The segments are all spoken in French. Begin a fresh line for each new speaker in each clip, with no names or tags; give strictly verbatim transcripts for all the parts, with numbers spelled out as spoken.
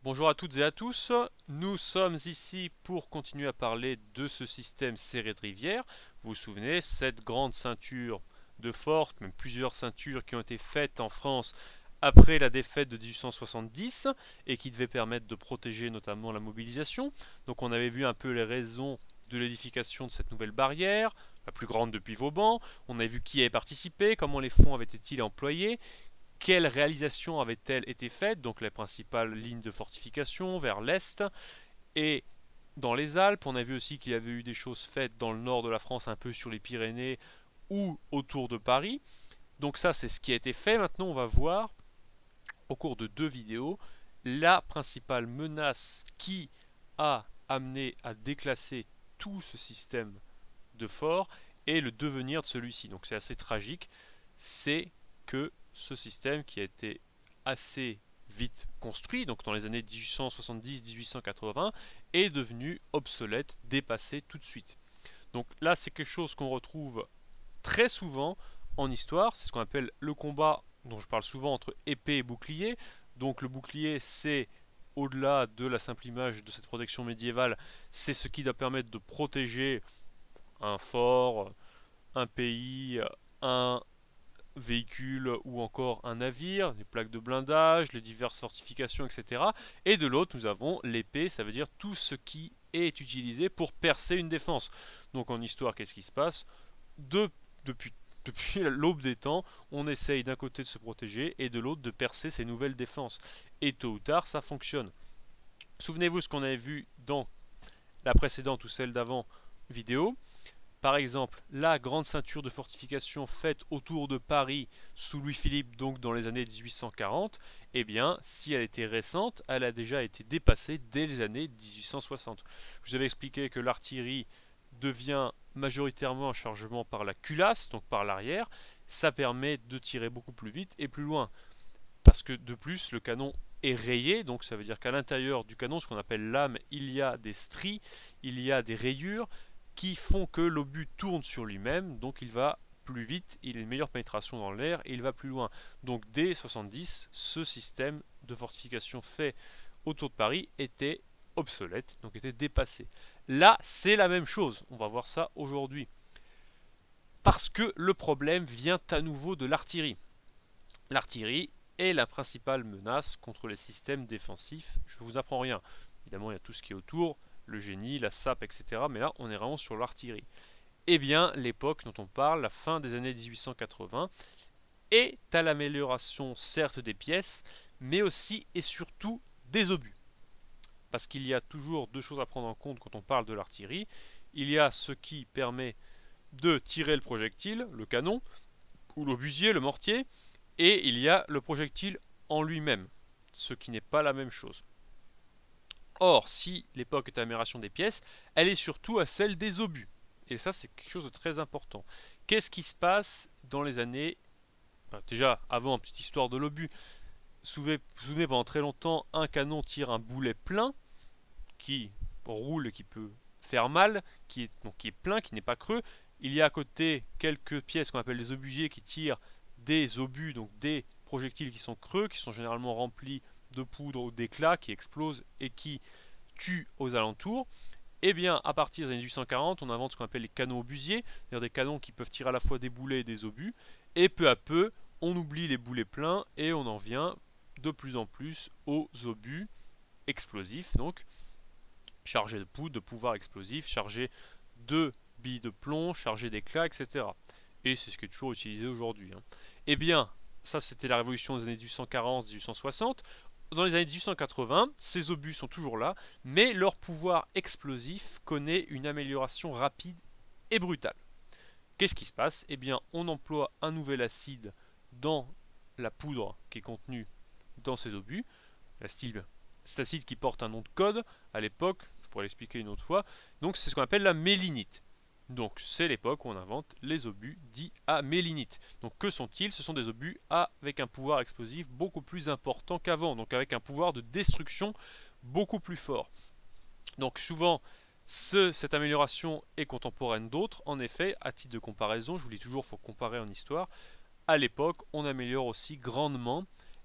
Bonjour à toutes et à tous, nous sommes ici pour continuer à parler de ce système serré de rivière. Vous vous souvenez, cette grande ceinture de forts, même plusieurs ceintures qui ont été faites en France après la défaite de dix-huit cent soixante-dix et qui devaient permettre de protéger notamment la mobilisation. Donc on avait vu un peu les raisons de l'édification de cette nouvelle barrière, la plus grande depuis Vauban. On a vu qui avait participé, comment les fonds avaient-ils employés, quelles réalisations avaient-elles été faites, donc les principales lignes de fortification vers l'est et dans les Alpes. On a vu aussi qu'il y avait eu des choses faites dans le nord de la France, un peu sur les Pyrénées ou autour de Paris. Donc ça, c'est ce qui a été fait. Maintenant, on va voir au cours de deux vidéos la principale menace qui a amené à déclasser tout ce système de fort et le devenir de celui-ci. Donc c'est assez tragique. C'est que ce système qui a été assez vite construit, donc dans les années mille huit cent soixante-dix à mille huit cent quatre-vingts, est devenu obsolète, dépassé tout de suite. Donc là, c'est quelque chose qu'on retrouve très souvent en histoire, c'est ce qu'on appelle le combat dont je parle souvent entre épée et bouclier. Donc le bouclier, c'est au-delà de la simple image de cette protection médiévale, c'est ce qui doit permettre de protéger un fort, un pays, un véhicule ou encore un navire, les plaques de blindage, les diverses fortifications, et cetera. Et de l'autre, nous avons l'épée, ça veut dire tout ce qui est utilisé pour percer une défense. Donc en histoire, qu'est-ce qui se passe de, depuis, depuis l'aube des temps, on essaye d'un côté de se protéger et de l'autre de percer ces nouvelles défenses. Et tôt ou tard, ça fonctionne. Souvenez-vous ce qu'on avait vu dans la précédente ou celle d'avant vidéo. Par exemple, la grande ceinture de fortification faite autour de Paris sous Louis-Philippe, donc dans les années mille huit cent quarante, eh bien, si elle était récente, elle a déjà été dépassée dès les années mille huit cent soixante. Je vous avais expliqué que l'artillerie devient majoritairement un chargement par la culasse, donc par l'arrière. Ça permet de tirer beaucoup plus vite et plus loin. Parce que de plus, le canon est rayé, donc ça veut dire qu'à l'intérieur du canon, ce qu'on appelle l'âme, il y a des stries, il y a des rayures, qui font que l'obus tourne sur lui-même, donc il va plus vite, il a une meilleure pénétration dans l'air et il va plus loin. Donc dès soixante-dix, ce système de fortification fait autour de Paris était obsolète, donc était dépassé. Là, c'est la même chose, on va voir ça aujourd'hui. Parce que le problème vient à nouveau de l'artillerie. L'artillerie est la principale menace contre les systèmes défensifs. Je ne vous apprends rien. Évidemment, il y a tout ce qui est autour, le génie, la sape, et cetera. Mais là, on est vraiment sur l'artillerie. Eh bien, l'époque dont on parle, la fin des années mille huit cent quatre-vingts, est à l'amélioration certes des pièces, mais aussi et surtout des obus. Parce qu'il y a toujours deux choses à prendre en compte quand on parle de l'artillerie. Il y a ce qui permet de tirer le projectile, le canon, ou l'obusier, le mortier, et il y a le projectile en lui-même, ce qui n'est pas la même chose. Or, si l'époque est à l'amélioration des pièces, elle est surtout à celle des obus. Et ça, c'est quelque chose de très important. Qu'est-ce qui se passe dans les années... Enfin, déjà, avant, petite histoire de l'obus. Vous vous souvenez, pendant très longtemps, un canon tire un boulet plein, qui roule et qui peut faire mal, qui est, donc, qui est plein, qui n'est pas creux. Il y a à côté quelques pièces qu'on appelle les obusiers qui tirent des obus, donc des projectiles qui sont creux, qui sont généralement remplis de poudre ou d'éclats, qui explosent et qui tuent aux alentours. Et bien, à partir des années mille huit cent quarante, on invente ce qu'on appelle les canons obusiers, c'est-à-dire des canons qui peuvent tirer à la fois des boulets et des obus. Et peu à peu, on oublie les boulets pleins et on en vient de plus en plus aux obus explosifs, donc chargés de poudre, de pouvoir explosif, chargés de billes de plomb, chargés d'éclats, et cetera. Et c'est ce qui est toujours utilisé aujourd'hui. Hein. Eh bien, ça c'était la révolution des années mille huit cent quarante à mille huit cent soixante. Dans les années mille huit cent quatre-vingts, ces obus sont toujours là, mais leur pouvoir explosif connaît une amélioration rapide et brutale. Qu'est-ce qui se passe? Eh bien, on emploie un nouvel acide dans la poudre qui est contenue dans ces obus. Cet acide qui porte un nom de code à l'époque, je pourrais l'expliquer une autre fois. Donc c'est ce qu'on appelle la mélinite. Donc c'est l'époque où on invente les obus dits à mélinite. Donc que sont-ils? Ce sont des obus avec un pouvoir explosif beaucoup plus important qu'avant, donc avec un pouvoir de destruction beaucoup plus fort. Donc souvent, ce, cette amélioration est contemporaine d'autres. En effet, à titre de comparaison, je vous dis toujours, il faut comparer en histoire. À l'époque, on améliore aussi grandement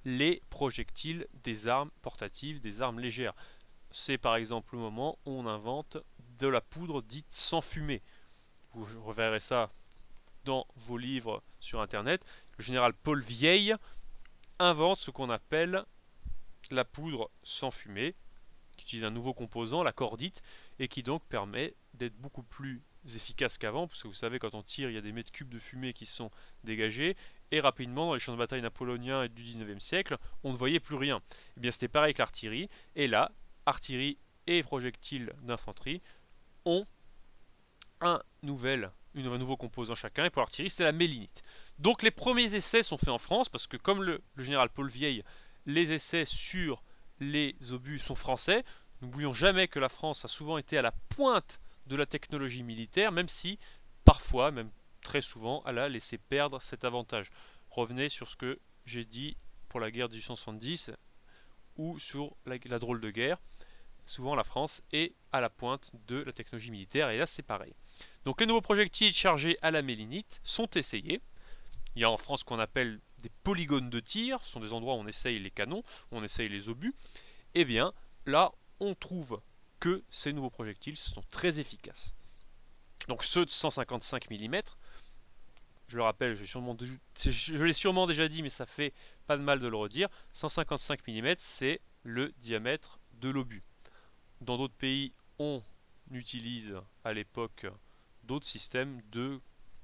les projectiles des armes portatives, des armes légères. C'est par exemple le moment où on invente de la poudre dite sans fumée. Vous reverrez ça dans vos livres sur internet. Le général Paul Vieille invente ce qu'on appelle la poudre sans fumée, qui utilise un nouveau composant, la cordite, et qui donc permet d'être beaucoup plus efficace qu'avant, parce que vous savez, quand on tire, il y a des mètres cubes de fumée qui sont dégagés, et rapidement, dans les champs de bataille napoléoniens et du dix-neuvième siècle, on ne voyait plus rien. Et bien c'était pareil avec l'artillerie, et là, artillerie et projectiles d'infanterie ont un, nouvel, une, un nouveau composant chacun, et pour l'artillerie, c'est la mélinite. Donc les premiers essais sont faits en France, parce que comme le, le général Paul Vieille, les essais sur les obus sont français. N'oublions jamais que la France a souvent été à la pointe de la technologie militaire, même si parfois, même très souvent, elle a laissé perdre cet avantage. Revenez sur ce que j'ai dit pour la guerre de mille huit cent soixante-dix ou sur la, la drôle de guerre. Souvent la France est à la pointe de la technologie militaire, et là c'est pareil. Donc les nouveaux projectiles chargés à la mélinite sont essayés. Il y a en France ce qu'on appelle des polygones de tir, ce sont des endroits où on essaye les canons, où on essaye les obus. Et bien là, on trouve que ces nouveaux projectiles sont très efficaces. Donc ceux de cent cinquante-cinq millimètres, je le rappelle, je l'ai sûrement déjà dit, mais ça fait pas de mal de le redire, cent cinquante-cinq millimètres, c'est le diamètre de l'obus. Dans d'autres pays, on utilise à l'époque d'autres systèmes de,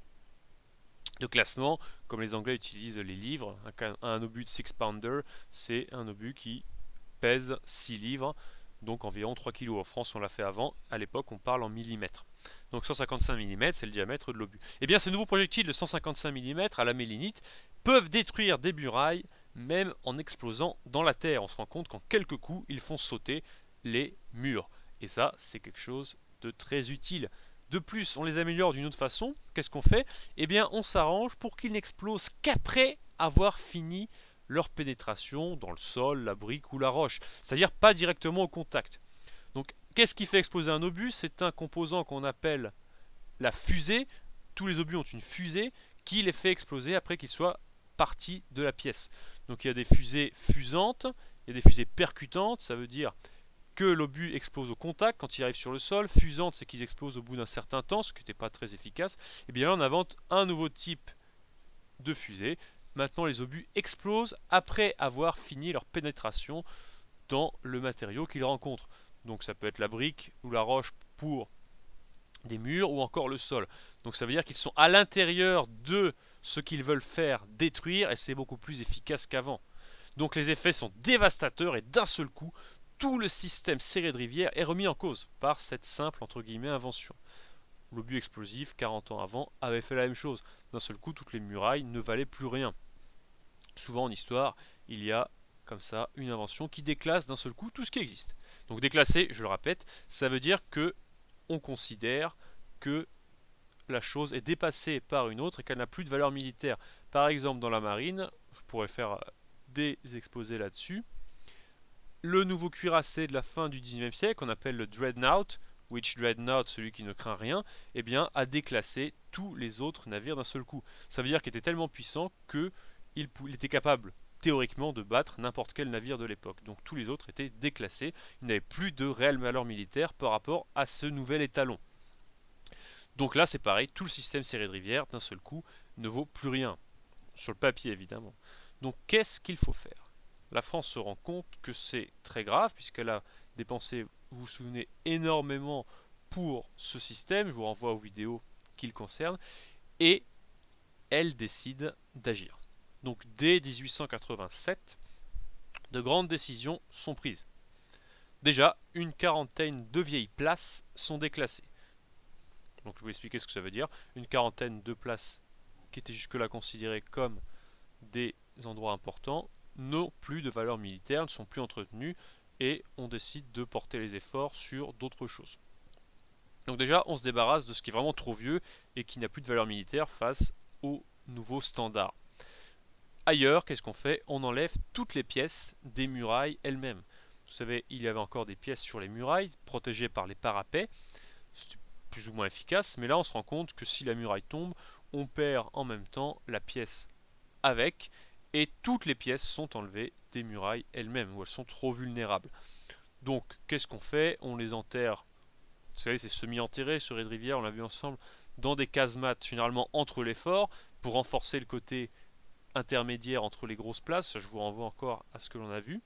de classement, comme les Anglais utilisent les livres. Un, un obus de six pounder, c'est un obus qui pèse six livres, donc environ trois kilos. En France, on l'a fait avant. À l'époque, on parle en millimètres. Donc cent cinquante-cinq millimètres, c'est le diamètre de l'obus. Et bien, ces nouveaux projectiles de cent cinquante-cinq millimètres à la mélinite peuvent détruire des murailles, même en explosant dans la terre. On se rend compte qu'en quelques coups, ils font sauter les murs. Et ça, c'est quelque chose de très utile. De plus, on les améliore d'une autre façon. Qu'est-ce qu'on fait? Eh bien, on s'arrange pour qu'ils n'explosent qu'après avoir fini leur pénétration dans le sol, la brique ou la roche. C'est-à-dire pas directement au contact. Donc, qu'est-ce qui fait exploser un obus? C'est un composant qu'on appelle la fusée. Tous les obus ont une fusée qui les fait exploser après qu'ils soient partis de la pièce. Donc, il y a des fusées fusantes, il y a des fusées percutantes, ça veut dire que l'obus explose au contact quand il arrive sur le sol. Fusante, c'est qu'ils explosent au bout d'un certain temps, ce qui n'était pas très efficace. Et bien là, on invente un nouveau type de fusée. Maintenant, les obus explosent après avoir fini leur pénétration dans le matériau qu'ils rencontrent. Donc ça peut être la brique ou la roche pour des murs, ou encore le sol. Donc ça veut dire qu'ils sont à l'intérieur de ce qu'ils veulent faire détruire, et c'est beaucoup plus efficace qu'avant. Donc les effets sont dévastateurs, et d'un seul coup, tout le système serré de rivière est remis en cause par cette simple entre guillemets invention. L'obus explosif, quarante ans avant, avait fait la même chose. D'un seul coup, toutes les murailles ne valaient plus rien. Souvent en histoire, il y a comme ça une invention qui déclasse d'un seul coup tout ce qui existe. Donc déclasser, je le répète, ça veut dire que on considère que la chose est dépassée par une autre et qu'elle n'a plus de valeur militaire. Par exemple, dans la marine, je pourrais faire des exposés là-dessus. Le nouveau cuirassé de la fin du dix-neuvième siècle, qu'on appelle le Dreadnought, Which Dreadnought, celui qui ne craint rien, eh bien, a déclassé tous les autres navires d'un seul coup. Ça veut dire qu'il était tellement puissant qu'il il était capable, théoriquement, de battre n'importe quel navire de l'époque. Donc tous les autres étaient déclassés, ils n'avaient plus de réelle valeur militaire par rapport à ce nouvel étalon. Donc là, c'est pareil, tout le système serré de rivière, d'un seul coup, ne vaut plus rien. Sur le papier, évidemment. Donc qu'est-ce qu'il faut faire? La France se rend compte que c'est très grave, puisqu'elle a dépensé, vous vous souvenez, énormément pour ce système. Je vous renvoie aux vidéos qui le concernent. Et elle décide d'agir. Donc dès mille huit cent quatre-vingt-sept, de grandes décisions sont prises. Déjà, une quarantaine de vieilles places sont déclassées. Donc je vais vous expliquer ce que ça veut dire. Une quarantaine de places qui étaient jusque-là considérées comme des endroits importants n'ont plus de valeur militaire, ne sont plus entretenus, et on décide de porter les efforts sur d'autres choses. Donc déjà, on se débarrasse de ce qui est vraiment trop vieux et qui n'a plus de valeur militaire face aux nouveaux standards. Ailleurs, qu'est-ce qu'on fait? On enlève toutes les pièces des murailles elles-mêmes. Vous savez, il y avait encore des pièces sur les murailles, protégées par les parapets, c'était plus ou moins efficace, mais là on se rend compte que si la muraille tombe, on perd en même temps la pièce avec, et toutes les pièces sont enlevées des murailles elles-mêmes, où elles sont trop vulnérables. Donc, qu'est-ce qu'on fait? On les enterre, vous savez, c'est semi-enterré sur Raid Rivière, on l'a vu ensemble, dans des casemates, généralement entre les forts, pour renforcer le côté intermédiaire entre les grosses places. Je vous renvoie encore à ce que l'on a vu.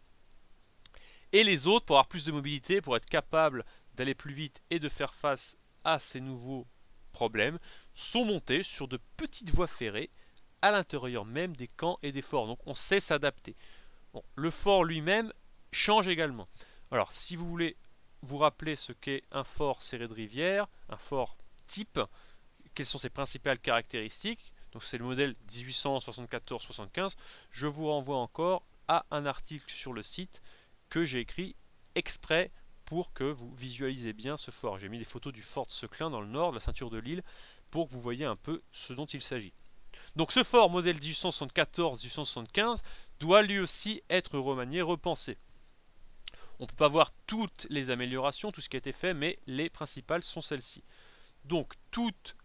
Et les autres, pour avoir plus de mobilité, pour être capable d'aller plus vite et de faire face à ces nouveaux problèmes, sont montés sur de petites voies ferrées à l'intérieur même des camps et des forts. Donc on sait s'adapter. Bon, le fort lui-même change également. Alors si vous voulez vous rappeler ce qu'est un fort serré de rivière, un fort type, quelles sont ses principales caractéristiques, donc c'est le modèle dix-huit cent soixante-quatorze soixante-quinze, je vous renvoie encore à un article sur le site que j'ai écrit exprès pour que vous visualisez bien ce fort. J'ai mis des photos du fort de Seclin dans le nord, de la ceinture de l'île, pour que vous voyez un peu ce dont il s'agit. Donc ce fort modèle dix-huit cent soixante-quatorze dix-huit cent soixante-quinze doit lui aussi être remanié, repensé. On ne peut pas voir toutes les améliorations, tout ce qui a été fait, mais les principales sont celles-ci. Donc toutes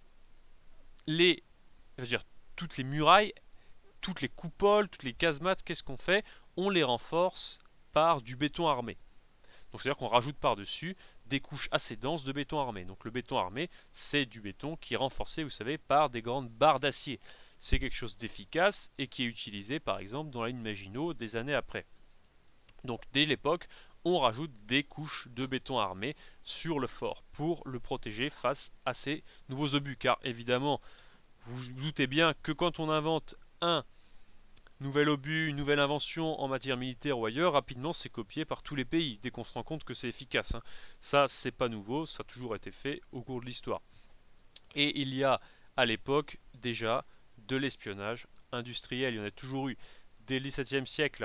les, je veux dire, toutes les murailles, toutes les coupoles, toutes les casemates, qu'est-ce qu'on fait? On les renforce par du béton armé. Donc c'est-à-dire qu'on rajoute par-dessus des couches assez denses de béton armé. Donc le béton armé, c'est du béton qui est renforcé, vous savez, par des grandes barres d'acier. C'est quelque chose d'efficace et qui est utilisé par exemple dans la ligne Maginot des années après. Donc dès l'époque, on rajoute des couches de béton armé sur le fort pour le protéger face à ces nouveaux obus. Car évidemment, vous vous doutez bien que quand on invente un nouvel obus, une nouvelle invention en matière militaire ou ailleurs, rapidement c'est copié par tous les pays, dès qu'on se rend compte que c'est efficace. Hein. Ça, c'est pas nouveau, ça a toujours été fait au cours de l'histoire. Et il y a à l'époque déjà de l'espionnage industriel, il y en a toujours eu. Dès le dix-septième siècle,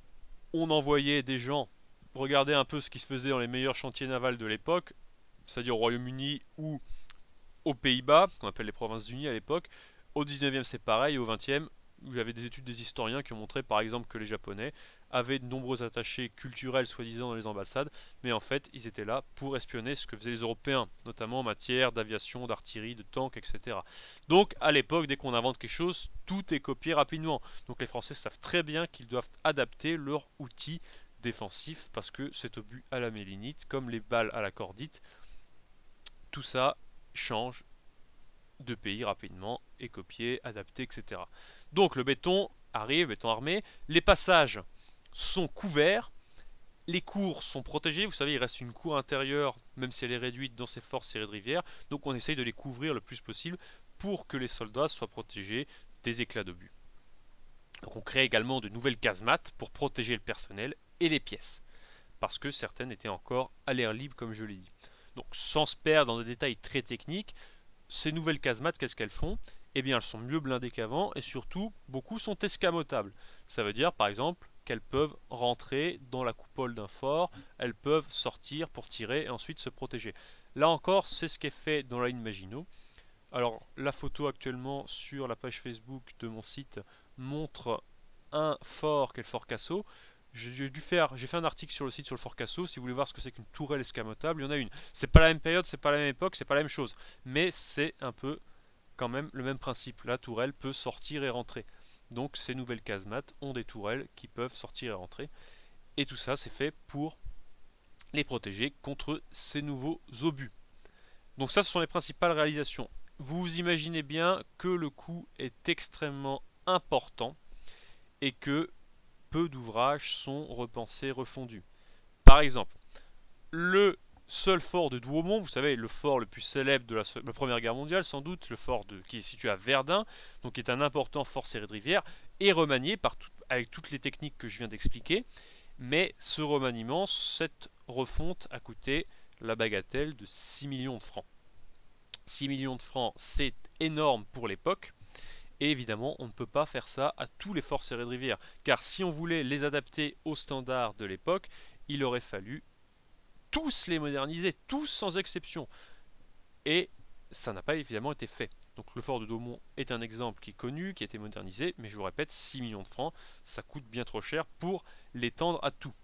on envoyait des gens regarder un peu ce qui se faisait dans les meilleurs chantiers navals de l'époque, c'est-à-dire au Royaume-Uni ou aux Pays-Bas, qu'on appelle les Provinces-Unies à l'époque. Au dix-neuvième c'est pareil, et au vingtième, où j'avais des études des historiens qui ont montré par exemple que les Japonais avaient de nombreux attachés culturels soi-disant dans les ambassades, mais en fait ils étaient là pour espionner ce que faisaient les Européens, notamment en matière d'aviation, d'artillerie, de tanks, et cetera. Donc à l'époque, dès qu'on invente quelque chose, tout est copié rapidement. Donc les Français savent très bien qu'ils doivent adapter leur outil défensif parce que c'est obus à la mélinite, comme les balles à la cordite, tout ça change de pays rapidement, est copié, adapté, et cetera. Donc le béton arrive, béton armé, les passages sont couverts, les cours sont protégés, vous savez il reste une cour intérieure, même si elle est réduite dans ces forts serrés de rivière, donc on essaye de les couvrir le plus possible pour que les soldats soient protégés des éclats d'obus. Donc on crée également de nouvelles casemates pour protéger le personnel et les pièces, parce que certaines étaient encore à l'air libre comme je l'ai dit. Donc sans se perdre dans des détails très techniques, ces nouvelles casemates, qu'est-ce qu'elles font? Eh bien elles sont mieux blindées qu'avant et surtout beaucoup sont escamotables. Ça veut dire par exemple qu'elles peuvent rentrer dans la coupole d'un fort, elles peuvent sortir pour tirer et ensuite se protéger. Là encore c'est ce qui est fait dans la ligne Maginot. Alors la photo actuellement sur la page Facebook de mon site montre un fort qui est le fort Cassot. J'ai dû faire, j'ai fait un article sur le site sur le fort Cassot. Si vous voulez voir ce que c'est qu'une tourelle escamotable, il y en a une. C'est pas la même période, c'est pas la même époque, c'est pas la même chose, mais c'est un peu quand même le même principe. La tourelle peut sortir et rentrer. Donc ces nouvelles casemates ont des tourelles qui peuvent sortir et rentrer. Et tout ça c'est fait pour les protéger contre ces nouveaux obus. Donc ça ce sont les principales réalisations. Vous imaginez bien que le coût est extrêmement important et que peu d'ouvrages sont repensés, refondus. Par exemple, le seul fort de Douaumont, vous savez, le fort le plus célèbre de la, la Première Guerre mondiale, sans doute, le fort de, qui est situé à Verdun, donc qui est un important fort serré de rivière, est remanié par tout, avec toutes les techniques que je viens d'expliquer, mais ce remaniement, cette refonte a coûté la bagatelle de six millions de francs. six millions de francs, c'est énorme pour l'époque, et évidemment, on ne peut pas faire ça à tous les forts serrés de rivière, car si on voulait les adapter aux standards de l'époque, il aurait fallu tous les moderniser, tous sans exception. Et ça n'a pas évidemment été fait. Donc le fort de Douaumont est un exemple qui est connu, qui a été modernisé, mais je vous répète, six millions de francs, ça coûte bien trop cher pour l'étendre à tout.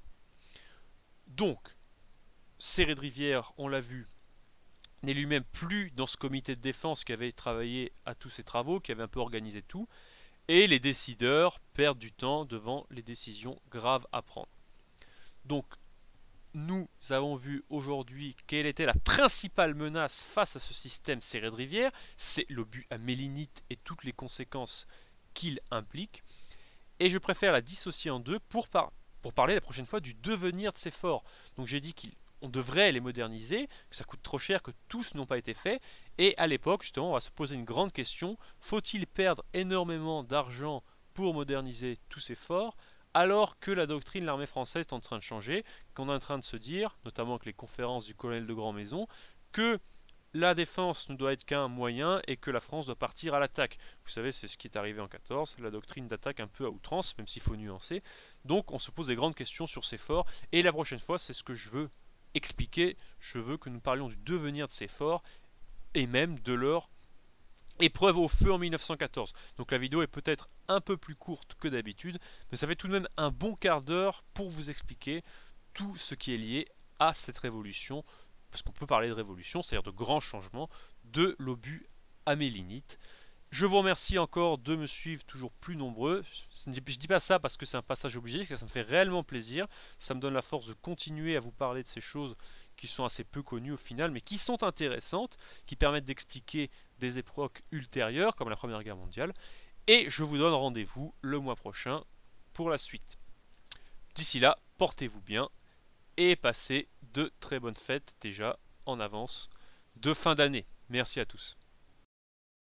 Donc, serré de rivière, on l'a vu, n'est lui-même plus dans ce comité de défense qui avait travaillé à tous ces travaux, qui avait un peu organisé tout. et les décideurs perdent du temps devant les décisions graves à prendre. Donc, nous avons vu aujourd'hui quelle était la principale menace face à ce système serré de rivière, c'est l'obus à mélinite et toutes les conséquences qu'il implique. Et je préfère la dissocier en deux pour, par pour parler la prochaine fois du devenir de ces forts. Donc j'ai dit qu'on devrait les moderniser, que ça coûte trop cher, que tous n'ont pas été faits. Et à l'époque, justement, on va se poser une grande question. Faut-il perdre énormément d'argent pour moderniser tous ces forts, alors que la doctrine de l'armée française est en train de changer, qu'on est en train de se dire, notamment avec les conférences du colonel de Grand-Maison, que la défense ne doit être qu'un moyen et que la France doit partir à l'attaque. Vous savez, c'est ce qui est arrivé en quatorze, la doctrine d'attaque un peu à outrance, même s'il faut nuancer. Donc on se pose des grandes questions sur ces forts, et la prochaine fois, c'est ce que je veux expliquer. Je veux que nous parlions du devenir de ces forts, et même de leur épreuve au feu en mille neuf cent quatorze. Donc la vidéo est peut-être un peu plus courte que d'habitude, mais ça fait tout de même un bon quart d'heure pour vous expliquer tout ce qui est lié à cette révolution, parce qu'on peut parler de révolution, c'est-à-dire de grands changements de l'obus à mélinite. Je vous remercie encore de me suivre toujours plus nombreux. Je ne dis pas ça parce que c'est un passage obligé, que ça me fait réellement plaisir. Ça me donne la force de continuer à vous parler de ces choses qui sont assez peu connues au final, mais qui sont intéressantes, qui permettent d'expliquer des époques ultérieures, comme la Première Guerre mondiale. Et je vous donne rendez-vous le mois prochain pour la suite. D'ici là, portez-vous bien et passez de très bonnes fêtes déjà en avance de fin d'année. Merci à tous.